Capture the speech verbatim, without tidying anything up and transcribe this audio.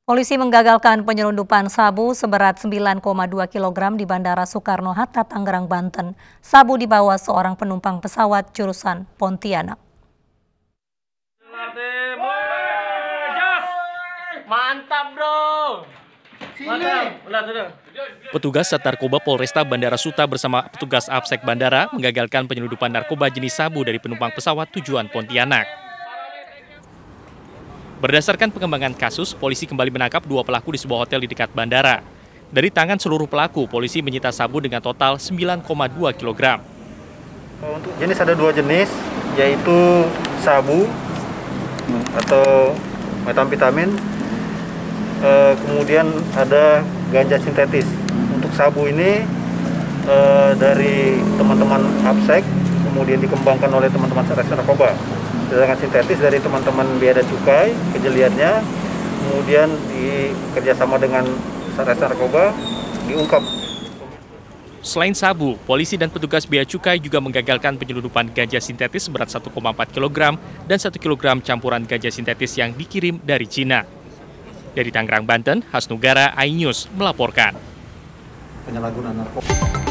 Polisi menggagalkan penyelundupan sabu seberat sembilan koma dua kilogram di Bandara Soekarno-Hatta, Tangerang, Banten. Sabu dibawa seorang penumpang pesawat jurusan Pontianak. Mantap, bro. Mantap. Petugas Sat Narkoba Polresta Bandara Suta bersama petugas Apsek Bandara menggagalkan penyelundupan narkoba jenis sabu dari penumpang pesawat tujuan Pontianak. Berdasarkan pengembangan kasus, polisi kembali menangkap dua pelaku di sebuah hotel di dekat bandara. Dari tangan seluruh pelaku, polisi menyita sabu dengan total sembilan koma dua kilogram. Untuk jenis ada dua jenis, yaitu sabu atau metamfetamin, e, kemudian ada ganja sintetis. Untuk sabu ini e, dari teman-teman Apsek, kemudian dikembangkan oleh teman-teman Satres Narkoba. Sedangkan sintetis dari teman-teman Bea dan Cukai, kejeliannya, kemudian dikerjasama dengan Satres Narkoba, diungkap. Selain sabu, polisi dan petugas Bea Cukai juga menggagalkan penyelundupan ganja sintetis berat satu koma empat kilogram dan satu kilogram campuran ganja sintetis yang dikirim dari Cina. Dari Tangerang, Banten, Hasnugara, iNews melaporkan. Penyalahgunaan narkoba.